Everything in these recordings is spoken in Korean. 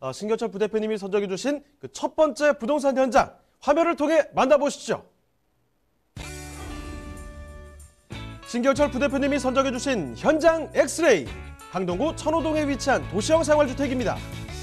신경철 부대표님이 선정해 주신 그 첫 번째 부동산 현장 화면을 통해 만나보시죠. 신경철 부대표님이 선정해 주신 현장 엑스레이, 강동구 천호동에 위치한 도시형 생활주택입니다.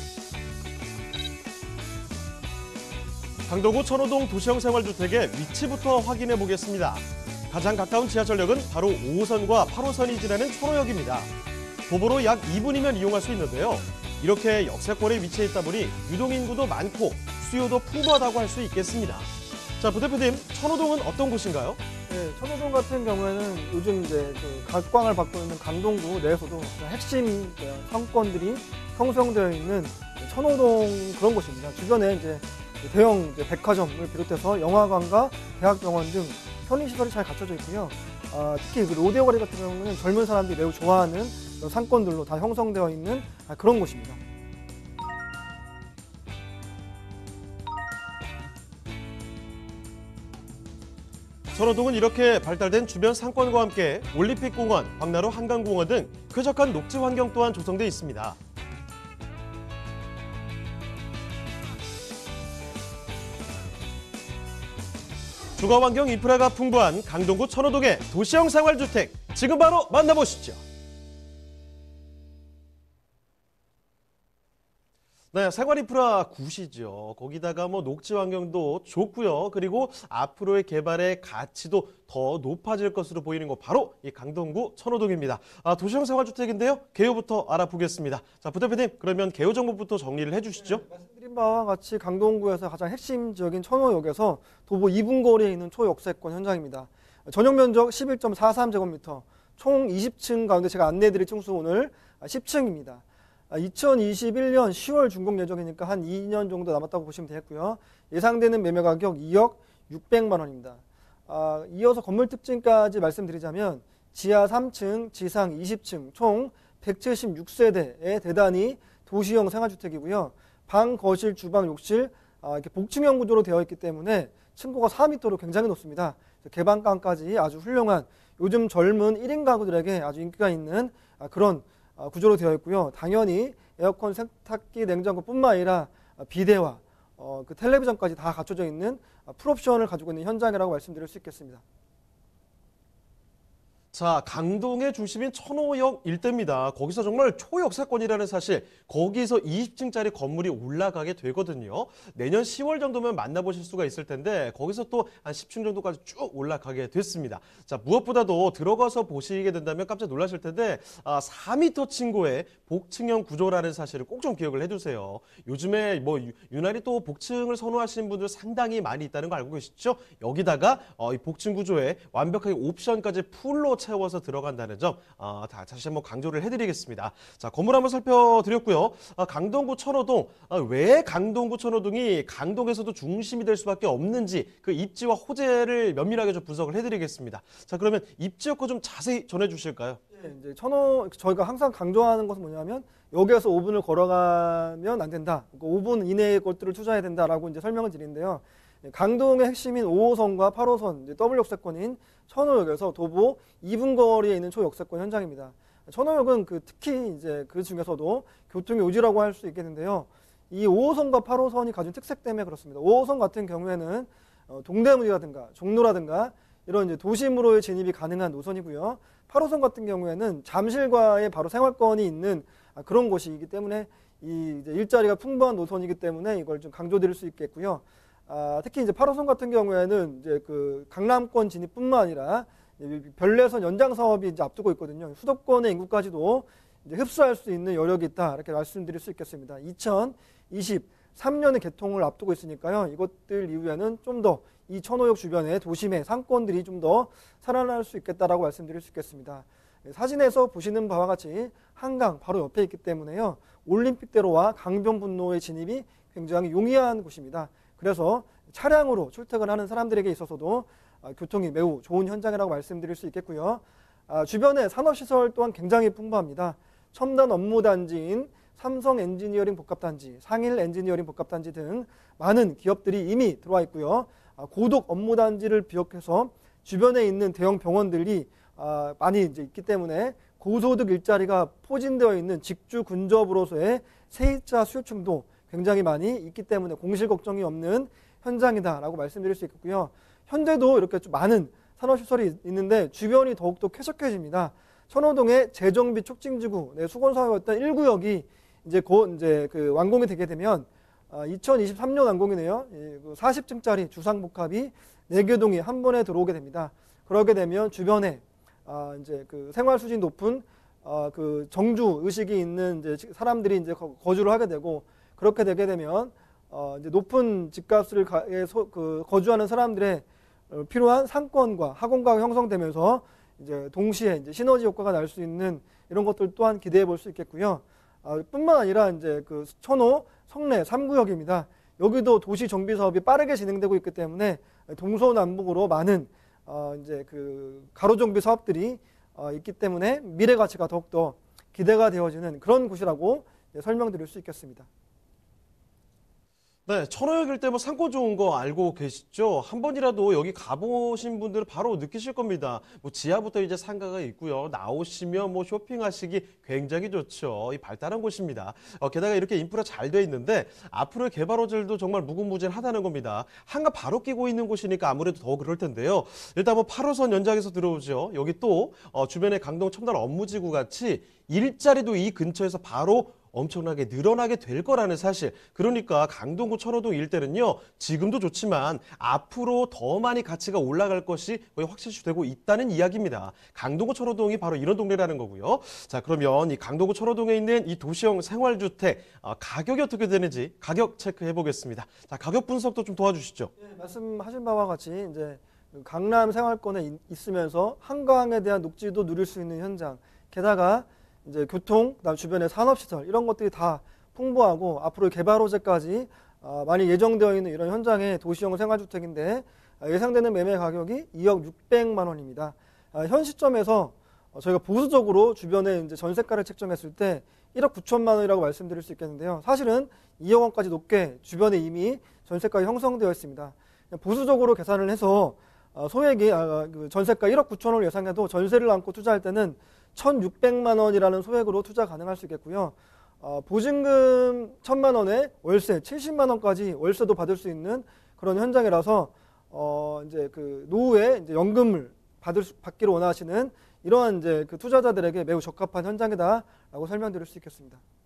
강동구 천호동 도시형 생활주택의 위치부터 확인해 보겠습니다. 가장 가까운 지하철역은 바로 5호선과 8호선이 지나는 천호역입니다. 도보로 약 2분이면 이용할 수 있는데요. 이렇게 역세권에 위치해 있다 보니 유동인구도 많고 수요도 풍부하다고 할 수 있겠습니다. 자, 부대표님, 천호동은 어떤 곳인가요? 네, 천호동 같은 경우에는 요즘 이제 그 각광을 받고 있는 강동구 내에서도 핵심 상권들이 형성되어 있는 천호동 그런 곳입니다. 주변에 이제 대형 이제 백화점을 비롯해서 영화관과 대학병원 등 편의시설이 잘 갖춰져 있고요. 특히 그 로데오 거리 같은 경우는 젊은 사람들이 매우 좋아하는 상권들로 다 형성되어 있는 그런 곳입니다. 천호동은 이렇게 발달된 주변 상권과 함께 올림픽공원, 광나루 한강공원 등 쾌적한 녹지 환경 또한 조성돼 있습니다. 주거환경 인프라가 풍부한 강동구 천호동의 도시형 생활주택, 지금 바로 만나보시죠. 네, 생활 인프라 굿이죠. 거기다가 녹지 환경도 좋고요. 그리고 앞으로의 개발의 가치도 더 높아질 것으로 보이는 거 바로 이 강동구 천호동입니다. 도시형 생활주택인데요. 개요부터 알아보겠습니다. 자, 부대표님, 그러면 개요 정보부터 정리를 해주시죠. 네, 말씀드린 바와 같이 강동구에서 가장 핵심 지역인 천호역에서 도보 2분 거리에 있는 초역세권 현장입니다. 전용 면적 11.43제곱미터, 총 20층 가운데 제가 안내해드릴 층수 오늘 10층입니다. 2021년 10월 준공 예정이니까 한 2년 정도 남았다고 보시면 되겠고요. 예상되는 매매 가격 2억 600만 원입니다. 이어서 건물 특징까지 말씀드리자면 지하 3층, 지상 20층, 총 176세대의 대단히 도시형 생활주택이고요. 방, 거실, 주방, 욕실 이렇게 복층형 구조로 되어 있기 때문에 층고가 4m로 굉장히 높습니다. 개방감까지 아주 훌륭한 요즘 젊은 1인 가구들에게 아주 인기가 있는 그런 구조로 되어 있고요. 당연히 에어컨, 세탁기, 냉장고뿐만 아니라 비데와 그 텔레비전까지 다 갖춰져 있는 풀옵션을 가지고 있는 현장이라고 말씀드릴 수 있겠습니다. 자, 강동의 중심인 천호역 일대입니다. 거기서 정말 초역세권이라는 사실, 거기서 20층짜리 건물이 올라가게 되거든요. 내년 10월 정도면 만나보실 수가 있을 텐데 거기서 또 한 10층 정도까지 쭉 올라가게 됐습니다. 자, 무엇보다도 들어가서 보시게 된다면 깜짝 놀라실 텐데 4m 층고의 복층형 구조라는 사실을 꼭 좀 기억을 해두세요. 요즘에 유난히 또 복층을 선호하시는 분들 상당히 많이 있다는 거 알고 계시죠? 여기다가 이 복층 구조에 완벽하게 옵션까지 풀로 채워서 들어간다는 점 다시 한번 강조를 해드리겠습니다. 자, 건물 한번 살펴드렸고요. 강동구 천호동, 왜 강동구 천호동이 강동에서도 중심이 될 수밖에 없는지 그 입지와 호재를 면밀하게 좀 분석을 해드리겠습니다. 자, 그러면 입지 여건 좀 자세히 전해주실까요? 네, 이제 저희가 항상 강조하는 것은 뭐냐면 여기에서 5분을 걸어가면 안 된다. 5분 이내의 것들을 투자해야 된다라고 이제 설명을 드리는데요. 강동의 핵심인 5호선과 8호선 이제 더블 역세권인 천호역에서 도보 2분 거리에 있는 초역세권 현장입니다. 천호역은 특히 이제 그 중에서도 교통의 요지라고 할 수 있겠는데요. 이 5호선과 8호선이 가진 특색 때문에 그렇습니다. 5호선 같은 경우에는 동대문이라든가 종로라든가 이런 이제 도심으로의 진입이 가능한 노선이고요. 8호선 같은 경우에는 잠실과의 바로 생활권이 있는 그런 곳이기 때문에 이제 일자리가 풍부한 노선이기 때문에 이걸 좀 강조드릴 수 있겠고요. 특히 이제 8호선 같은 경우에는 이제 그 강남권 진입뿐만 아니라 별내선 연장 사업이 이제 앞두고 있거든요. 수도권의 인구까지도 이제 흡수할 수 있는 여력이 있다, 이렇게 말씀드릴 수 있겠습니다. 2023년에 개통을 앞두고 있으니까요. 이것들 이후에는 좀 더 이 천호역 주변의 도심의 상권들이 좀 더 살아날 수 있겠다라고 말씀드릴 수 있겠습니다. 사진에서 보시는 바와 같이 한강 바로 옆에 있기 때문에요. 올림픽대로와 강변분로의 진입이 굉장히 용이한 곳입니다. 그래서 차량으로 출퇴근하는 사람들에게 있어서도 교통이 매우 좋은 현장이라고 말씀드릴 수 있겠고요. 주변에 산업시설 또한 굉장히 풍부합니다. 첨단 업무단지인 삼성 엔지니어링 복합단지, 상일 엔지니어링 복합단지 등 많은 기업들이 이미 들어와 있고요. 고독 업무단지를 비롯해서 주변에 있는 대형 병원들이 많이 이제 있기 때문에 고소득 일자리가 포진되어 있는 직주 근접으로서의 세입자 수요층도 굉장히 많이 있기 때문에 공실 걱정이 없는 현장이다라고 말씀드릴 수 있겠고요. 현재도 이렇게 좀 많은 산업시설이 있는데 주변이 더욱더 쾌적해집니다. 천호동의 재정비 촉진지구 수건사회였던 1구역이 이제 곧 이제 그 완공이 되게 되면 2023년 완공이네요. 40층짜리 주상복합이 4개 동이 한 번에 들어오게 됩니다. 그러게 되면 주변에 이제 그 생활 수준이 높은 그 정주 의식이 있는 이제 사람들이 이제 거주를 하게 되고, 그렇게 되게 되면 이제 높은 집값을 거주하는 사람들의 필요한 상권과 학원가가 형성되면서 이제 동시에 이제 시너지 효과가 날 수 있는 이런 것들 또한 기대해 볼 수 있겠고요. 뿐만 아니라 이제 그 천호 성내 3구역입니다. 여기도 도시 정비 사업이 빠르게 진행되고 있기 때문에 동서남북으로 많은 이제 그 가로 정비 사업들이 있기 때문에 미래 가치가 더욱더 기대가 되어지는 그런 곳이라고 설명드릴 수 있겠습니다. 네, 천호역일 때 뭐 상권 좋은 거 알고 계시죠? 한 번이라도 여기 가보신 분들은 바로 느끼실 겁니다. 뭐 지하부터 이제 상가가 있고요. 나오시면 뭐 쇼핑하시기 굉장히 좋죠. 이 발달한 곳입니다. 게다가 이렇게 인프라 잘 돼 있는데 앞으로의 개발 호재도 정말 무궁무진하다는 겁니다. 한가 바로 끼고 있는 곳이니까 아무래도 더 그럴 텐데요. 일단 뭐 8호선 연장에서 들어오죠. 여기 또 주변에 강동 첨단 업무지구 같이 일자리도 이 근처에서 바로 엄청나게 늘어나게 될 거라는 사실. 그러니까 강동구 천호동 일대는요, 지금도 좋지만 앞으로 더 많이 가치가 올라갈 것이 거의 확실시되고 있다는 이야기입니다. 강동구 천호동이 바로 이런 동네라는 거고요. 자, 그러면 이 강동구 천호동에 있는 이 도시형 생활주택 가격이 어떻게 되는지 가격 체크해 보겠습니다. 자, 가격 분석도 좀 도와주시죠. 네, 말씀하신 바와 같이 이제 강남 생활권에 있으면서 한강에 대한 녹지도 누릴 수 있는 현장, 게다가 이제 교통, 그다음 주변의 산업시설 이런 것들이 다 풍부하고 앞으로 개발 호재까지 많이 예정되어 있는 이런 현장의 도시형 생활주택인데 예상되는 매매 가격이 2억 600만 원입니다. 현 시점에서 저희가 보수적으로 주변에 이제 전세가를 책정했을 때 1억 9천만 원이라고 말씀드릴 수 있겠는데요. 사실은 2억 원까지 높게 주변에 이미 전세가가 형성되어 있습니다. 보수적으로 계산을 해서 소액이 그 전세가 1억 9천 원을 예상해도 전세를 안고 투자할 때는 1,600만 원이라는 소액으로 투자 가능할 수 있겠고요. 보증금 1,000만 원에 월세 70만 원까지 월세도 받을 수 있는 그런 현장이라서 이제 그 노후에 이제 연금을 받기를 원하시는 이러한 이제 그 투자자들에게 매우 적합한 현장이다라고 설명드릴 수 있겠습니다.